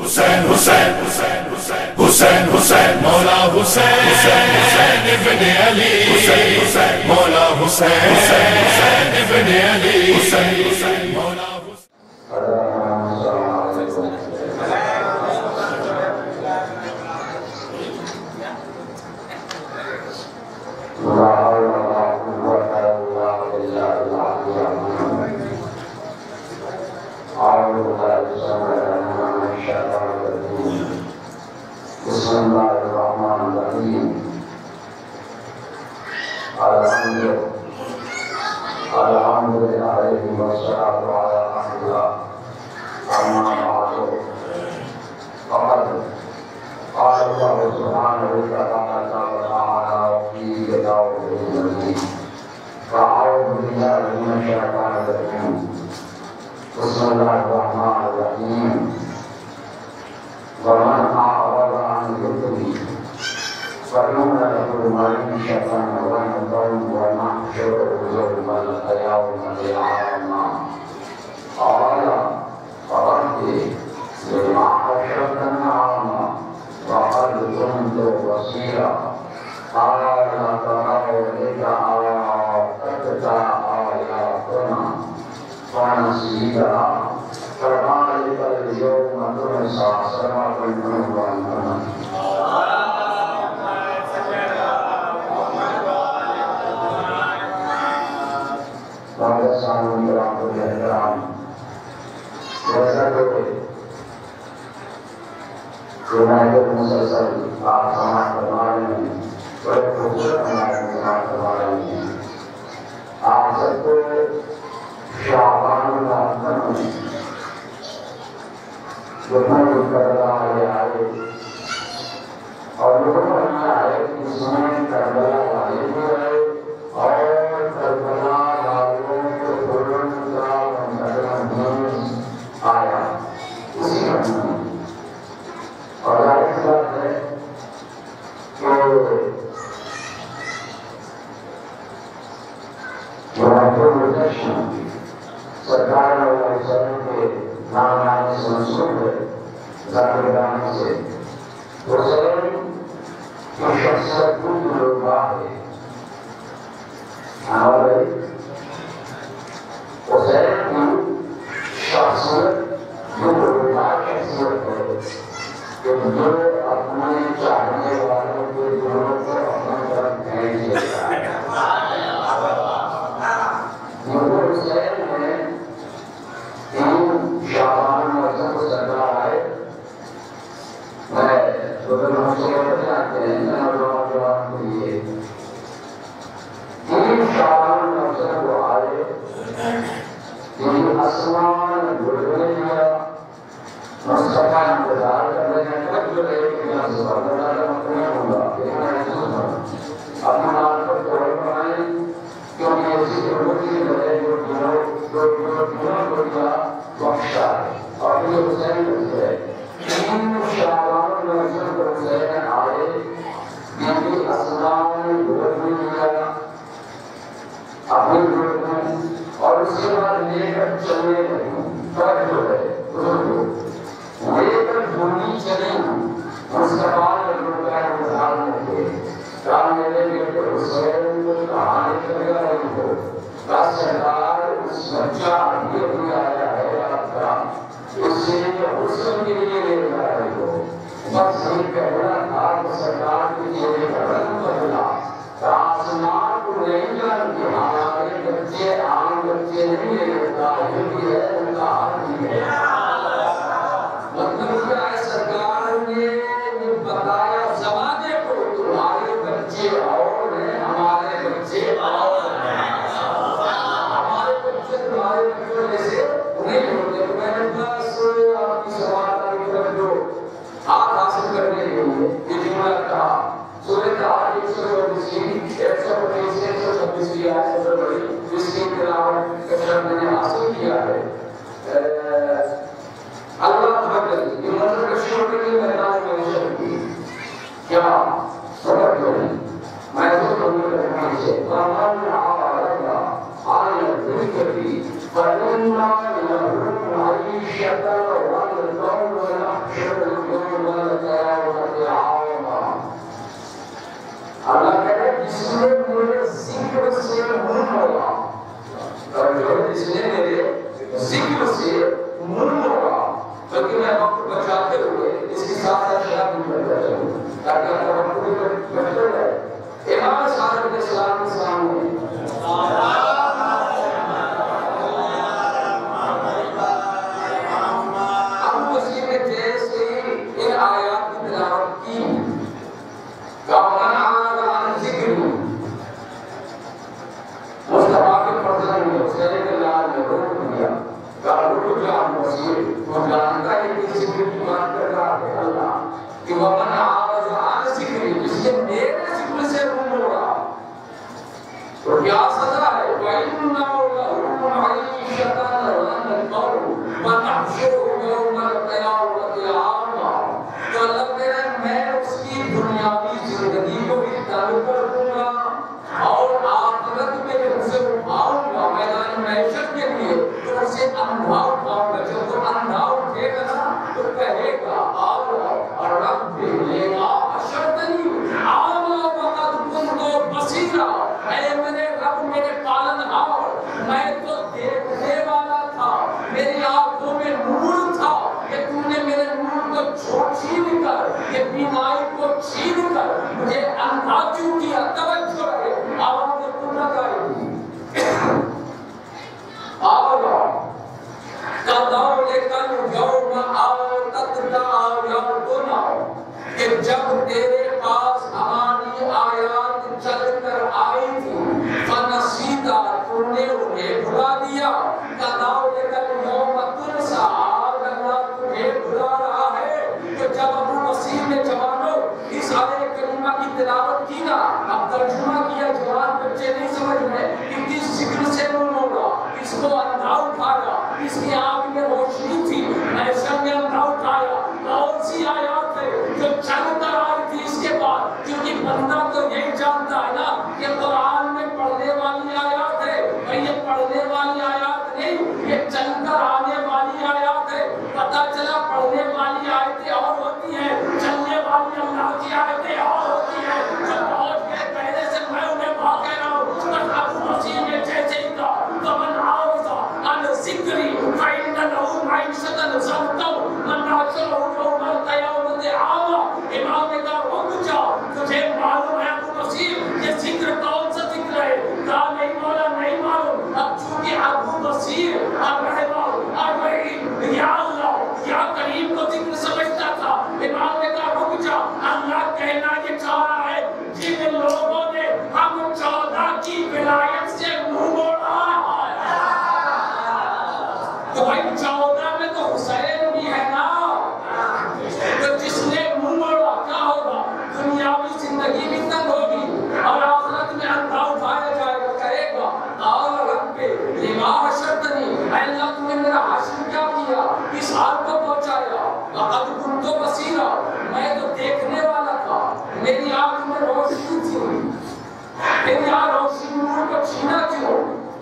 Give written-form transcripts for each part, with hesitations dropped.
حسین حسین حسین حسین مولا حسین حسین ابن علی حسین مولا حسین حسین ابن علی حسین مولا بسم اللہ الرحمن الرحیم الحمدللہ والصلاۃ علی رسول اللہ اما بعد فقد قال اللہ سبحانہ وتعالی فی کتابہ المجید فاعوذ باللہ من الشیطان الرجیم بسم اللہ الرحمن الرحیم ومن أعرض عن ذكري فإن له معيشة ضنكا ونحشره يوم القيامة قال رب لم حشرتني أعمى وقد كنت بصيرا قال كذلك أتتك آياتنا فنسيتها كذلك اليوم تنسى صراط المنون یونائیٹڈ مسلسل آپ سماعت فرما رہے ہیں بڑے خوبصورت ہمارے سماعت فرما رہے ہیں آپ سب کو شعبان الرحمن میں لوگوں کو کر رہا ہے آئے اور لوگوں کو یہ آئے کہ اس میں کربلا والے بھی رہے اور کربلا والوں کو بلند کا منتظر آیا اسی معنی اور ظاہر سی بات ہے کہ سرکار علیہ وسلم کے نام آنے سے منسوب ہے ذکر گانے سے حسین کی شخصیت کچھ لوگ ہے ہمارے حسین کی شخصیت جو لوگ شخصیت ہے کہ جو اپنے چاہنے والوں کے دلوں کو اپنے طرف بھیج دیتا ہے حسین نے شعبان موسم کو سرکار آئے میں بدل مسئلہ جانتے ہیں نوجوان کے لیے شعبان موسم کو آئے آسمان گڑبڑے دیا مصطفیٰ انتظار کرنے میں تک جو ایک دن سبحان نہیں ہوگا لیکن اپنے نام پر توڑ بنائیں کیونکہ اسی ضرورتی ہے جو دنوں کو دیا بخشا ہے اور یہ حسین ہے تین شعبان موسم کو حسین آئے بیوی اسلام گھر میں لیا اپنی گھر میں اور اس کے بعد لے کر چلے پر جو ہے لے کر گھومی چلے مصطفیٰ نے روپے انتظار میں تھے کام میرے بیٹے حسین کو کہانی کرے گا نہیں ہو بس سرکار اس بچہ یہ بھی آیا ہے آپ کا اس سے حسن کے لیے لے رہا ہو بس یہ کہنا تھا کہ سرکار کے لیے رنگ بدلا آسمان کو نہیں جانتے ہمارے بچے عام بچے نہیں لے لیتا یہ بھی ہے ان کا حال بھی ہے مطلب کیا ہے سرکار نے یہ بتایا زمانے کو تمہارے بچے اور ہیں ہمارے بچے اور ہیں ہمارے بچے تمہارے بچوں میں سے نہیں ہوتے تو میں نے بس آپ کی سوال آگے کر دو آپ حاصل کرنے کے لیے یہ جملہ کہا سورہ تحریم 126 کی آیت سے بڑی جس کی تلاوت کثرت میں نے حاصل کیا ہے اللہ تبارک یہ مطلب کشور کے لیے میدان میں نشر کی کیا سبب جو ہے میں تو قبول کرنے سے وَمَنْ عَرَضَ عَنِ الذِّكْرِ فَإِنَّ لَهُ مَعِيشَةً ضَنكًا وَنَحْشُرُهُ وقت بچاتے ہوئے اس کے ساتھ اشیاء بھی کرتا چلو تاکہ اپنا وقت بھی بچتے رہے۔ امام صادق علیہ السلام کے سامنے ابو بصیر نے جیسے ان آیات کی تلاوت کی مصطفیٰ کے فرزند نے حسین کے لال نے روک دیا کہا رکو جان بصیر وہ جانتا ہے کہ ذکر کی بات کر رہا ہے اللہ کہ وَمَنْ عَارَضَ عَنْ ذِکْرِی جس سے میرے ذکر سے منہ موڑا تو کیا سزا ہے وَإِنَّهُ لَهُ مَعِيشَةً ضَنكًا وَنَحْشُرُهُ يَوْمَ الْقِيَامَةِ أَعْمَى تو اللہ کہہ رہا ہے میں اس کی دنیاوی زندگی کو بھی تنگ کر دوں گا اور آخرت میں جب اسے اٹھاؤں گا میدان معیشت کے لیے تو اسے اندھا اٹھاؤں گا جب وہ اندھا اٹھے گا نا تو کہے گا آؤ رب لینا اشرتنی آما وقد کنتو بصیرا اے میرے رب میرے پالنہار میں تو دیکھنے والا تھا میری آنکھوں میں نور تھا کہ تم نے میرے نور کو چھین کر یہ بینائی کو چھین کر مجھے اندھا کیوں کیا توجہ ہے آواز قدرت آئی تھی آگا کَذَلِكَ الْيَوْمَ آتَتْنَا آیَاتُنَا کہ جب تیرے پاس ہماری آیات چل کر آئی تھی فَنَسِيتَ تو نے انہیں بھلا دیا کَذَلِكَ الْيَوْمَ تُنْسَى آج اللہ تمہیں بھلا رہا ہے کہ جب ابو بصیر نے جوانوں اس آیہ کریمہ کی تلاوت کی نا اب ترجمہ کیا جوان بچے نہیں سمجھ رہے کہ کس ذکر سے منہ موڑا اس کو اندھا اٹھایا اس کی آنکھ میں روشنی تھی ایسا میں اندھا اٹھایا کون سی آیات ہے جو چل کر آئی تھی اس کے بعد کیونکہ بندہ تو یہی جانتا ہے نا کہ قرآن میں پڑھنے والی آیات ہے اور یہ پڑھنے والی آیات نہیں یہ چل کر آنے والی آیات ہے پتہ چلا پڑھنے والی آیتیں اور ہوتی ہیں چلنے والی اللہ کی آیتیں اور ہوتی ہیں جو پہنچ گئے پہلے سے میں انہیں بات کہہ رہا ہوں بس ابو بصیر نے جیسے ہی کہا وَمَنْ عَارَضَ عَنْ ذِکْرِی فَإِنَّ لَهُ مَعِیشَةً ضَنكًا وَنَحْشُرُهُ يَوْمَ الْقِیَامَةِ أَعْمَى امام نے کہا رک جا تجھے معلوم ہے ابو بصیر یہ ذکر کون سا ذکر ہے کہا نہیں مولا نہیں معلوم اب چونکہ ابو بصیر الرحمن الرحیم یا اللہ یا کریم کو ذکر سمجھتا تھا امام نے کہا رک جا اللہ کہنا یہ چاہ رہا ہے جن لوگوں نے ہم 14 کی ولایت سے منہ موڑا تو بھائی 14 میں تو حسین بھی ہے نا تو جس نے منہ موڑا کیا ہوگا دنیاوی زندگی بھی تنگ ہوگی اور آخرت میں اندھا اٹھایا جائے گا کہے گا قال رب لما حشرتنی اے اللہ تم نے میرا حشر کیا کیا اس حال کو پہنچایا وقد کنت بصیرا میں تو دیکھنے والا تھا میری آنکھ میں روشنی تھی میری آنکھ روشنی نور کو چھینا کیوں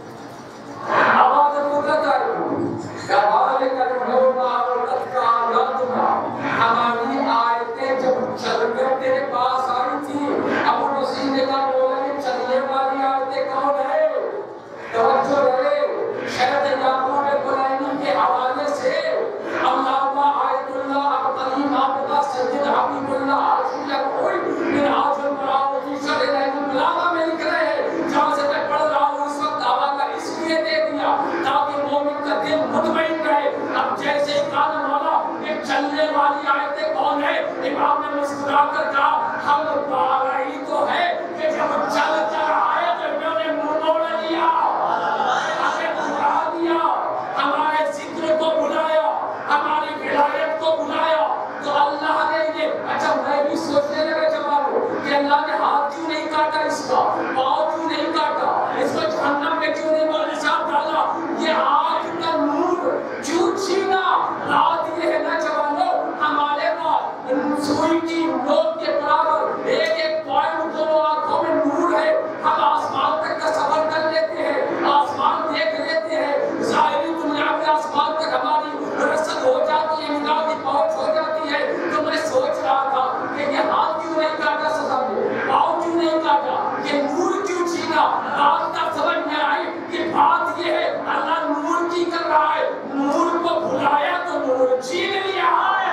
آواز قدرت آئی کَذَلِكَ الْيَوْمَ آتَتْنَا آیَاتُنَا ہماری آیتیں جب چل کر تیرے پاس آئی تھی ابو بصیر نے کہا مولا یہ چلنے والی آیتیں کون ہے توجہ رہے شہد یعقوب قرآنی کے حوالے سے علامہ آیت اللہ ابقلیم آبدہ سید حبیب اللہ عاشق کوئی من آج المراؤ کی شرح رحم البلاغہ میں لکھ رہے ہیں جہاں سے میں پڑھ رہا ہوں اس وقت حوالہ اس لیے دے دیا تاکہ مومن کا دل مطمئن رہے اب جیسے ہی کہا مولا یہ چلنے والی آیتیں کون ہے امام نے مسکرا کر کہا ہم بارہ ہی تو ہے کہ جب چل کر آئے تو انہوں نے منہ موڑ لیا ہمیں بھلا دیا ہمارے ذکر کو بلایا ہماری ولایت کو بلایا تو اللہ نے یہ اچھا میں بھی سوچنے لگا جوانوں کہ اللہ نے ہاتھ کیوں نہیں کاٹا اس کا پاؤں کیوں نہیں کاٹا اس کو جہنم میں کیوں نہیں نشان ڈالا یہ آنکھ کا نور کیوں چھینا رات یہ ہے نا جوانوں ہمارے پاس سوئی کی نوک کے برابر ایک ایک پوائنٹ دونوں آنکھوں میں نور ہے ہم آسمان تک کا سفر کر لیتے ہیں آسمان دیکھ لیتے ہیں ظاہری دنیا میں آسمان تک ہماری رسد ہو جاتی ہے نگاہ کی پہنچ ہو جاتی ہے تو میں سوچ رہا تھا کہ یہ ہاتھ کیوں نہیں کاٹا سزا میں پاؤں کیوں نہیں کاٹا یہ نور کیوں چھینا بات کا سمجھ میں آئی کہ بات یہ ہے اللہ نور کی کر رہا ہے نور کو بھلایا تو نور چھین لیا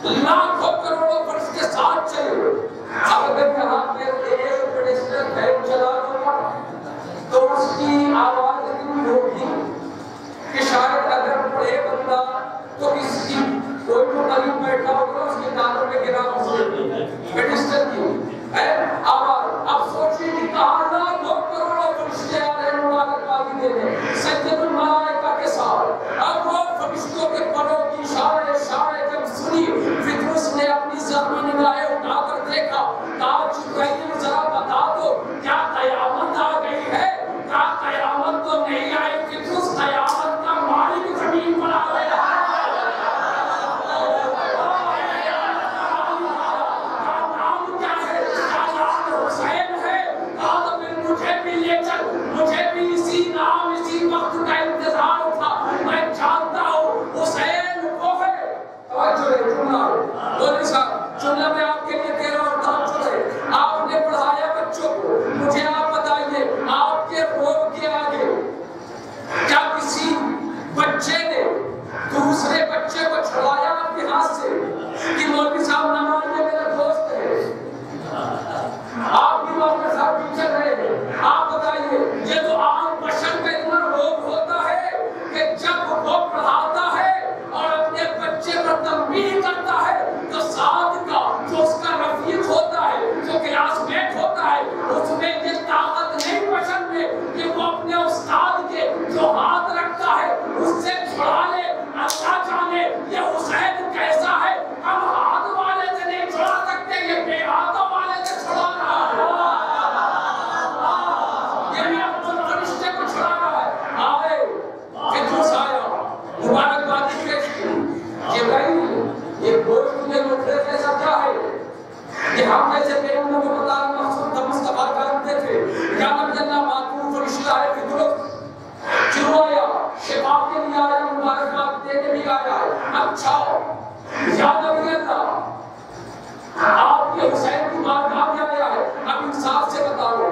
لاکھوں کروڑوں فرشتے ساتھ چلے. اب اگر یہاں پہ ایک پیڈسٹل فین چلا دو تو اس کی آواز اتنی ہوگی کہ شاید اگر پڑے بندہ تو اس کی کوئی تو قریب بیٹھا ہوگا اس کے کانوں میں گرا پیڈسٹل کی آواز. اب سوچیے کہ کہاں لاکھوں کروڑوں فرشتے آ رہے ہیں مبارکبادی دینے سید الملائکہ کے ساتھ. اب وہ فرشتوں کے پروں کی اشارے جب سنی فطرس نے اپنی زخمی نگاہیں اٹھا کر دیکھا. کہا جبرائیل ذرا بتا دو کیا قیامت آ گئی ہے؟ کیا قیامت تو نہیں آئی؟ فطرس قیامت کا مالک زمین پر آ گیا. مجھے بھی اسی نام اسی وقت کا انتظار تھا. میں جانتا ہوں حسین وہ ہے. توجہ ہے جملہ بولی صاحب جملہ میں آپ کے لیے کہہ رہا ہوں. توجہ ہے آپ نے پڑھایا بچوں کو. مجھے آپ بتائیے آپ کے روب کے آگے کیا کسی بچے نے دوسرے بچے کو چھڑایا آپ کے ہاتھ سے کہ مولوی صاحب نہ مانیے میرا دوست ہے؟ آپ بھی مولوی صاحب پیچھے رہے ہیں. آپ بتائیے یہ تو عام بشر کا اتنا روب ہوتا ہے کہ جب وہ پڑھاتا ہے اور اپنے بچے پر تنبیہ کرتا ہے تو ساتھ کا جو اس کا رفیق ہوتا ہے جو کلاس میٹ ہوتا ہے اس میں یہ طاقت نہیں بشر میں کہ وہ اپنے استاد کے جو ہاتھ رکھتا ہے اس سے چھڑا لے. اللہ جانے یہ حسین کیسا ہے. ہم ہاتھ والے سے نہیں چھڑا سکتے یہ بے ہاتھوں والے سے چھڑا رہا ہے. ہم جیسے پیغمبر کو بتا رہے محسوس تھا مصطفیٰ کرتے تھے. یا نبی اللہ معقول فرشتہ ہے فطرت کیوں آیا؟ شفا کے لیے آیا, مبارکباد دینے بھی آیا ہے. اچھا یا نبی اللہ آپ کے حسین کی بارگاہ میں آیا ہے. اب انصاف سے بتاؤ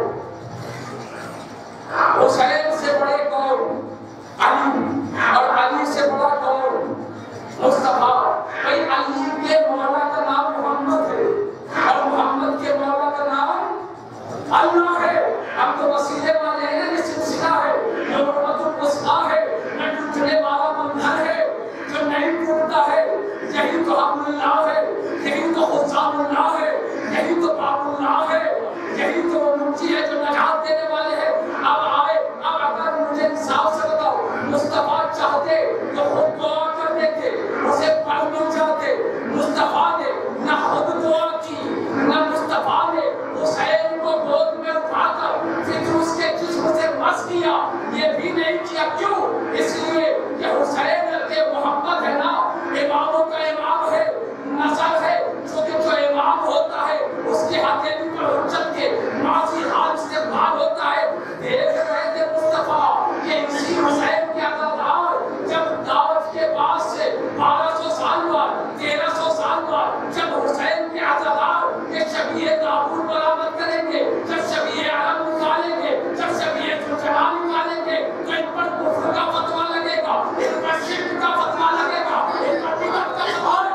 حسین سے بڑے کون؟ علی. اور علی سے بڑا کون؟ مصطفیٰ. بھئی علی کے مولا کا نام محمد ہے اور محمد کے مولا کا نام اللہ ہے. اب تو وسیلے والے ہیں, یہ سلسلہ ہے, یہ امت الوسطیٰ ہے, نہ ٹوٹنے والا بندھن ہے جو نہیں ٹوٹتا ہے. یہی تو حبل اللہ ہے, یہی تو خزام اللہ ہے, یہی تو باب اللہ ہے, یہی تو وہ منجی ہے جو نجات دینے والے ہیں. اب آئے, اب اگر مجھے انصاف سے بتاؤ مصطفیٰ چاہتے تو خود دعا کر دیتے, اسے پڑھ نہیں چاہتے. مصطفیٰ نے نہ خود دعا کی نہ مصطفیٰ نے حسین کو گود میں اٹھا کر پھر اس کے جسم سے مس کیا. یہ بھی نہیں کیا. کیوں؟ اس لیے کہ حسین کے محمد ہے نا, اماموں کا امام ہے, نسل ہے, جو امام ہوتا ہے اس کے ہتھیلی پر حجت کے ماضی حال سے بھار ہوتا ہے. دیکھ رہے تھے مصطفیٰ کہ اسی حسین کے عزادار جب دعوت کے بعد سے 1200 سال بعد 1300 سال بعد جب حسین کے عزادار کے شبیہ داؤد برآمد کریں گے, جب شبیہ علم نکالیں گے, جب شبیہ جلال نکالیں گے تو ان پر کفر کا فتویٰ لگے گا, ان پر شرک کا فتویٰ لگے گا, ان پر بدعت کا سوال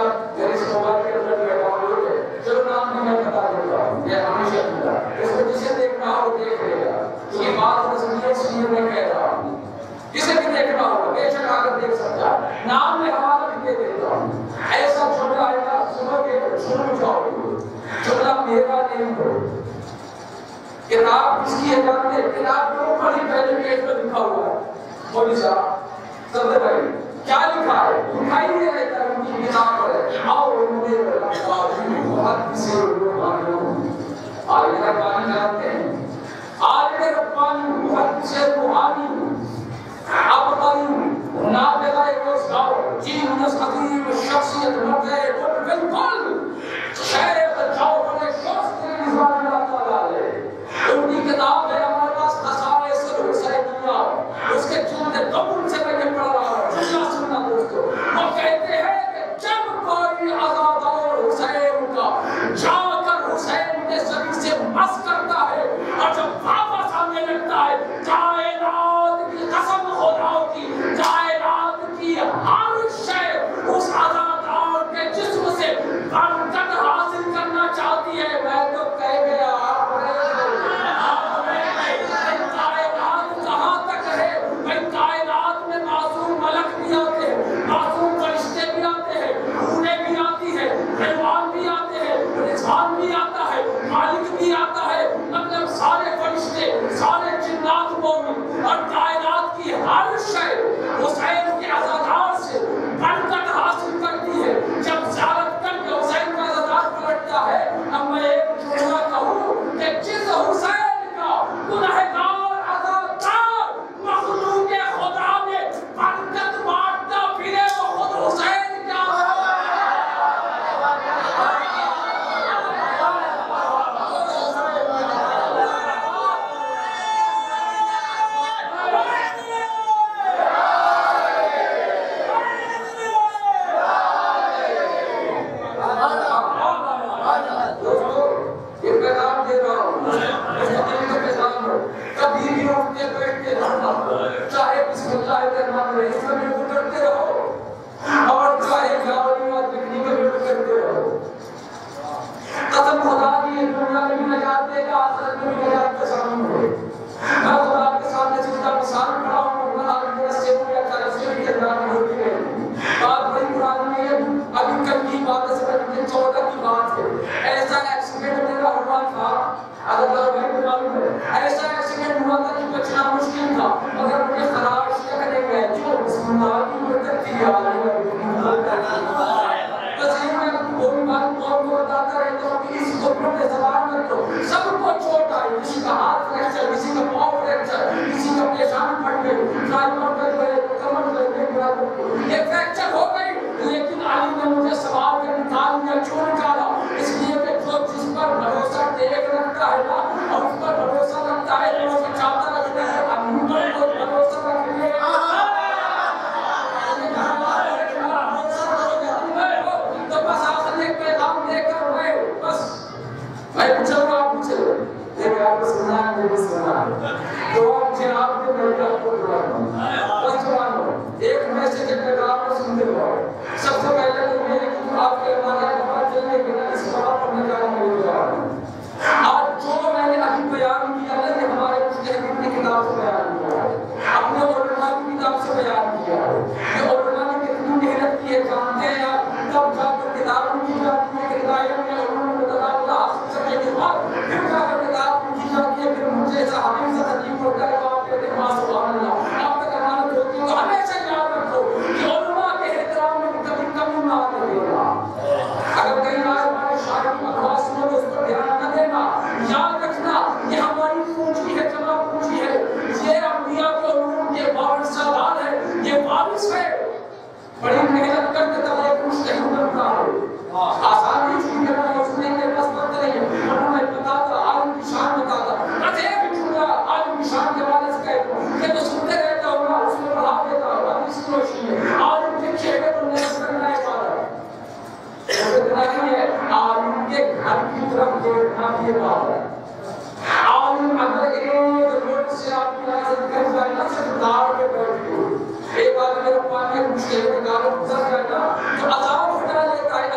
میرے اس موبائل کے اندر ڈاؤن ہے، چلو نام بھی میں بتا دیتا ہوں، یہ ہمیشہ ملا اس کو جسے دیکھنا ہو دیکھ لے گا، یہ بات رسمی اس لیے میں کہہ رہا ہوں، کسی بھی دیکھنا ہوگا بے شک آ کر دیکھ سکتا ہے، نام میں حوالہ بھی دے دیتا ہوں، ایسا جملہ آئے گا صبح کے شروع جاؤ گے، جملہ میرا نہیں ہو، کتاب اس کی ہے جانتے، کتاب کے اوپر ہی پہلے پیج پر لکھا ہوا ہے، مولوی صاحب سب بھائی کیا لکھا ہے؟ لکھا ہی نہیں رہتا ہے ان کی کتاب پر آؤ میرے بہت کسی آئے ربانی جانتے ہیں، آئے ربانی بہت کسی روحانی ابقری نابغہ روزگار جین خطیب شخصیت مرجع بالکل شیخ جعفر شوستری رضوان اللہ تعالیٰ علیہ، ان کی کتاب ہے ہمارے پاس خصائص الحسینیہ، اس کے جلد قبول سے میں نے پڑھ رہا ہوں، سننا دوستو، وہ کہتے ہیں کہ جب کوئی عزادار حسین کا جا کر حسین کے شریف سے مس کرتا ہے اور جب واپس آنے لگتا ہے، کائنات کی قسم خدا کی، کائنات کی ہر شے اس عزادار کے جسم سے برکت حاصل کرنا چاہتی ہے، میں تو کہہ گیا سارے فرشتے سارے جنات مومن اور کائنات کی ہر شے حسین کے عزادار سے برکت حاصل کرتی ہے، جب زیارت کر کے حسین کا عزادار پلٹتا ہے، اب میں ایک جملہ کہوں کہ جس حسین کا گنہگار عزادار مخلوق خدا میں برکت بانٹتا پھرے وہ خود حسین کیا ہے۔ چاہے بسم اللہ الرحمن الرحیم کا بھی کرتے رہو اور چاہے جاولیات لکھنی کا بھی کرتے رہو، قسم خدا کی یہ دنیا میں بھی نجات دے گا، آخرت میں بھی نجات کا سامان ہے۔ میں خدا کے سامنے سیدھا مثال کھڑا ہوں، اللہ علیہ وسلم یا تعالی کے درمیان میں ہوتی ہے بات بڑی پرانی ہے، ابھی کل کی بات ہے، 14 کی بات ہے، ایسا ایکسیڈنٹ میرا ہوا تھا، اللہ بھائی معلوم ہے، ایسا ایکسیڈنٹ ہوا تھا کہ بچنا مشکل تھا، مگر مجھے خراش کرنے گئے جو بسم اللہ کی برکت تھی، بس یہ میں کوئی بات قوم کو بتاتا رہتا ہوں کہ اس کو اپنے زبان میں تو سب کو چوٹ آئی، کسی کا ہاتھ فریکچر، کسی کا پاؤں فریکچر، کسی کا پیشان پھٹ گئی، ڈرائیور کر گئے، کمر کر گئے، یہ فریکچر ہو گئی، لیکن علی نے مجھے سوال کر نکال دیا، کیوں نکالا؟ اس لیے کہ جو جس پر بھروسہ ٹیک رکھتا ہے نا اور اس پر بھروسہ رکھتا ہے جو اسے چاہتا رکھتا ہے، اب پر کوئی بھروسہ رکھ لے تو بس آخر ایک پیغام دے کر میں بس میں پوچھا ہوں آپ پوچھے لیکن آپ کو سننا ہے مجھے سننا ہے تو آپ مجھے آپ کے میں آپ کو دعا کروں بس جوانوں ایک میسج پیغام کو سنتے ہو، سب سے پہلے تو یہ کہ آپ کے ہمارے بات چلنے کے لیے اس بات پر میں جانا میرے جواب آج جو میں نے ابھی بیان کیا ہے یہ ہمارے مجتہدین کی کتاب سے بیان کیا ہے، اپنے علماء کی کتاب سے بیان کیا ہے، یہ علماء نے کتنی محنت کی ہے جانتے ہیں آپ، تب جا کر کتاب کی جاتی ہے کہ دائروں میں علوم متداولہ حاصل کرنے کے بعد پھر جا کر کتاب کی جاتی ہے، پھر مجھے ایسا حافظ سے تکلیف ہوتا ہے آپ کہتے ہیں ماں سبحان اللہ، آپ تک امانت ہوتی ہے تو ہمیشہ یاد رکھو کہ علماء کے احترام میں کبھی کمی نہ آنے دینا، اگر کہیں آئے ہمارے شاعر کی بکواس سنو تو اس پر دھیان نہ دینا، یاد رکھنا یہ ہماری پونجی ہے، جمع پونجی ہے، یہ انبیاء کے علوم کے وارث سالار ہے، یہ وارث ہے، بڑی محنت کر کے تب ایک مجتہد بنتا ہے، آسان ہی چیز کرنا اس نے کے پاس وقت نہیں ہے، ورنہ میں بتاتا عالم کی شان بتاتا، بس ایک جملہ عالم کی شان کے بارے سے کہتا ہوں کہ تو سنتے رہتا ہوں نا اس میں پڑھا دیتا ہوں، حدیث کی روشنی ہے، عالم کے چہرے پر نظر کرنا ہے بات اتنا ہی ہے، عالم کے گھر کی طرف دیکھنا بھی بات ہے، عالم اگر ایک روڈ سے آپ کی نظر کر جائے نا صرف دار کے بیٹھ کے ایک آدمی میرے پاس ایک مشکل میں گاڑی گزر جائے نا تو عذاب اٹھا لیتا ہے،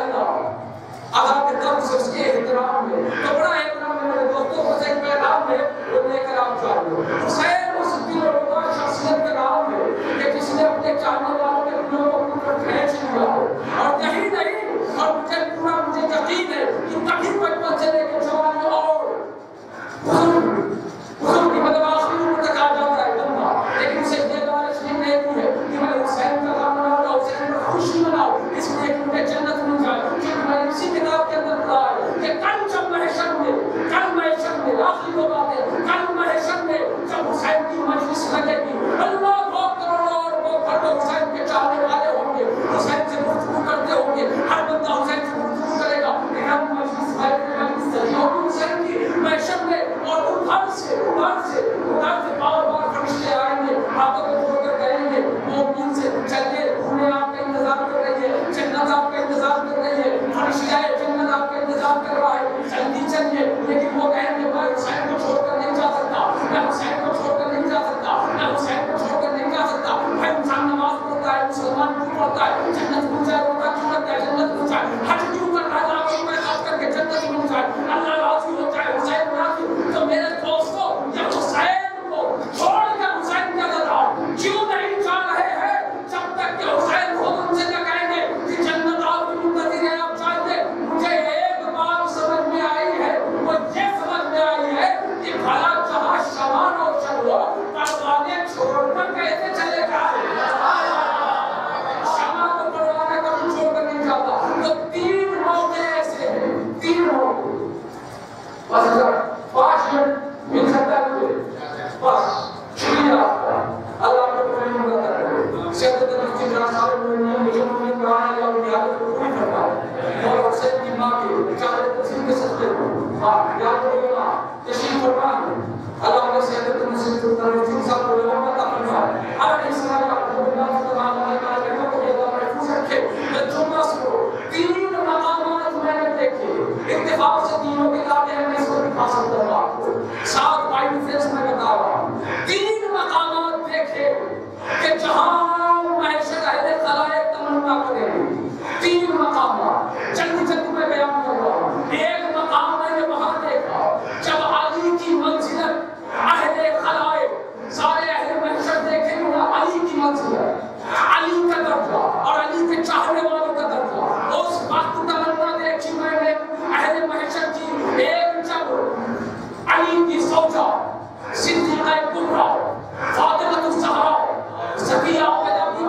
یاد رکھو نا تشریف فرمائے اللہ نے سیدت المسلمین ترجمہ سب کو لوگوں کا فرمایا ہر انسان کا اللہ تعالی کا کہنا کو اللہ محفوظ رکھے جمعہ کو تین مقامات میں نے دیکھے اتفاق سے تینوں کے لاتے ہیں میں اس کو دکھا سکتا ہوں آپ کو ساتھ بائی ڈیفرنس میں بتا رہا ہوں تین مقامات دیکھے کہ جہاں معیشت اہل خلائق تمنا کریں تین مقامات جلدی جلدی میں بیان کر رہا ہوں ایک مقام میں نے وہاں دیکھا جب علی کی منزلت اہل خلائق سارے اہل محشر دیکھیں گے علی کی منزلت علی کا درجہ اور علی کے چاہنے والوں کا درجہ اس وقت تمنا دیکھی میں نے اہل محشر کی ایک جب علی کی زوجہ صدیقہ کبریٰ فاطمہ الزہرا زکیہ پیدا کی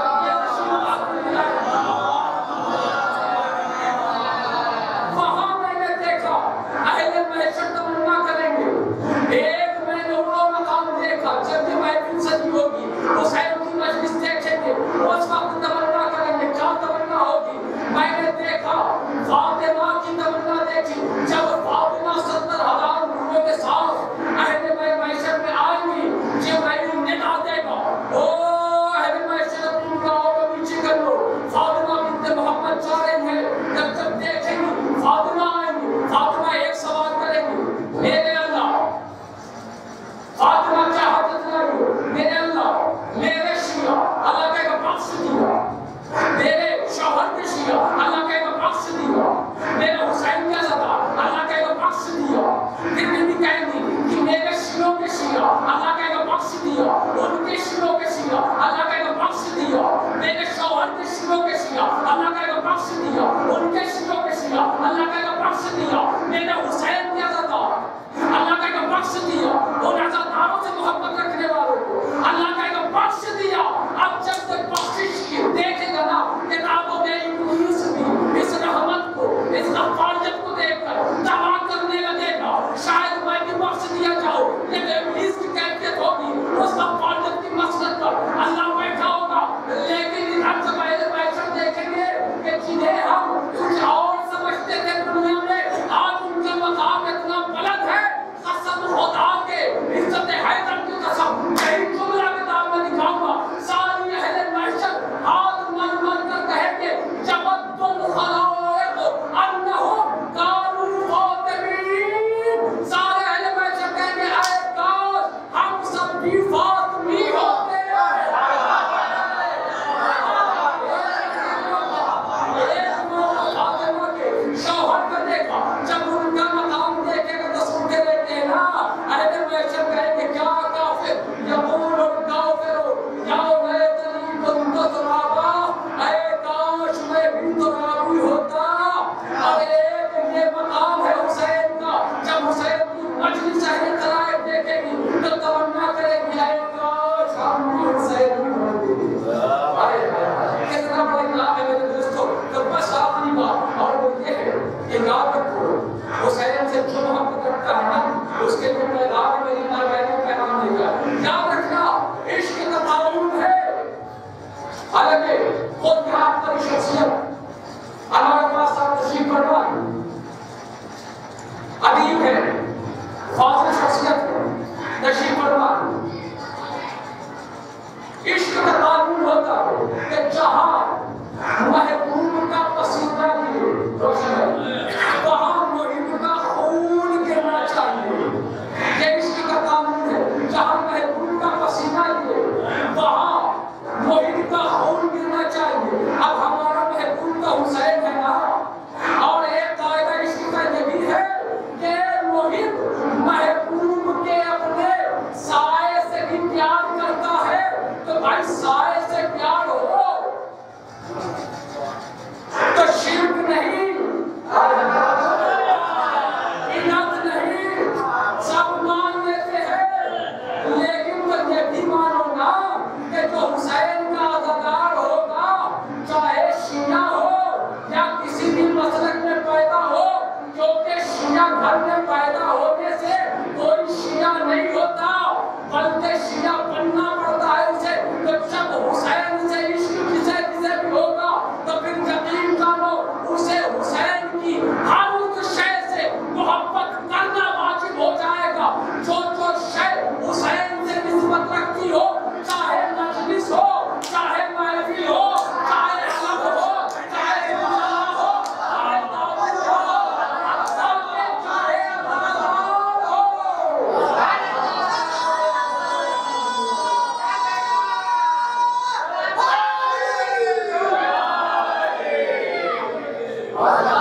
وہاں میں نے دیکھا اہل محشر تمنا کریں گے ایک میں نے وہ مقام دیکھا جب یہ محفل سجی ہوگی حسین کی مجلس دیکھیں گے اس وقت تمنا کریں گے کیا تمنا ہوگی میں نے دیکھا فاطمہ کی تمنا دیکھی جب فاطمہ 70,000 روحوں کے ساتھ اہل محشر میں آئیں گی جبرائیل ندا دے گا او اہل محشر اپنی نگاہوں کو نیچے کر لو فاطمہ بنت محمد جا رہی ہیں جب دیکھیں گی فاطمہ آئیں گی فاطمہ ایک سوال کریں گی میرے اللہ فاطمہ کیا حاجت لائی میرے اللہ میرے شیعہ اللہ کہے گا بخش دیا میرے شوہر کے شیعہ اللہ کہے گا بخش دیا میرے حسین کا زدہ اللہ کہے گا بخش دیا پھر بھی کہیں گی کہ میرے شیعوں کے شیعہ اللہ کہے گا بخش دیا ان کے شیعوں کے شیعہ اللہ کہے گا بخش دیا میرے شوہر کے شیعوں کے شیعہ اللہ کہے گا بخش دیا ان کے شیعوں کے شیعہ اللہ کہے گا بخش دیا میرے حسین کے زدہ اللہ کہے گا بخش دیا ان عزاداروں سے محبت رکھنے والوں کو اللہ کہے گا بخش دیا اب جب تک بخشش کی دیکھے گا نا کتابوں میں ابلیس بھی اس رحمت کو اس غفاریت کو دیکھ کر دعا کرنے لگے گا شاید میں بھی بخش دیا جاؤں لیکن ابلیس کی کیفیت ہوگی اس غفاریت کی مقصد پر اللہ بیٹھا ہوگا لیکن ادھر جب اہل محشر دیکھیں گے کہ جنہیں ہم کچھ اور سمجھتے تھے دنیا میں آج ان کا مقام اتنا بلند ہے قسم خدا کے عزت حیدر کی قسم یہی جملہ کتاب میں دکھاؤں گا ساری اہل محشر ہاتھ من من کر کہیں گے جبت الخلائق انہم کانوا فاطمین سارے اہل محشر کہیں گے اے کاش ہم سب بھی فاطمی ہوتے شوہر کا دیکھا جب ان کا مقام دیکھے گا تو سنتے رہتے ہیں نا اہل محشر کہیں گے کیا کافر یقول الکافر یا لیتنی کنت ترابا اے کاش میں بھی ترابی ہوتا اور ایک یہ مقام ہے حسین کا جب حسین کی مجلس اہل خلائق دیکھے گی تو تمنا کرے گی اے کاش ہم بھی حسین بھی ہوتے کتنا بڑا انعام ہے میرے دوستوں تو بس آخری بات اور وہ یہ ہے کہ یاد رکھو حسین سے جو محبت کرتا ہے نا اس کے لیے میں راہ میری نہ رہنے پیغام دے گا یاد رکھنا عشق کا قانون ہے حالانکہ خود یہاں پر شخصیت ہمارے پاس آپ تشریف فرما ادیب ہے فاضل شخصیت ہے تشریف فرما عشق کا قانون ہوتا ہے کہ جہاں محبوب کا پسندہ لیے روشن ہے وہاں محب کا خون گرنا چاہیے یہ عشق کا قانون ہے جہاں محبوب کا پسینہ لیے وہاں محب کا خون گرنا چاہیے اب ہمارا محبوب کا حسین ہے نا اور ایک قاعدہ عشق کا یہ بھی ہے کہ محب محبوب کے اپنے سائے سے بھی پیار کرتا ہے تو بھائی سائے سے پیار ہو تو شرک نہیں انعت نہیں سب مان لیتے ہیں لیکن تو یہ بھی مانو نا کہ جو حسین کا عزادار ہوگا چاہے شیعہ ہو یا کسی بھی مسلک میں پیدا ہو کیونکہ شیعہ گھر میں پیدا ہونے سے کوئی شیعہ نہیں ہوتا بلکہ شیعہ بننا پڑتا ہے اسے تو جب حسین سے عشق کسے کسے بھی ہوگا تو پھر یقین جانو اسے حسین کی ہر اس شے سے محبت وعلى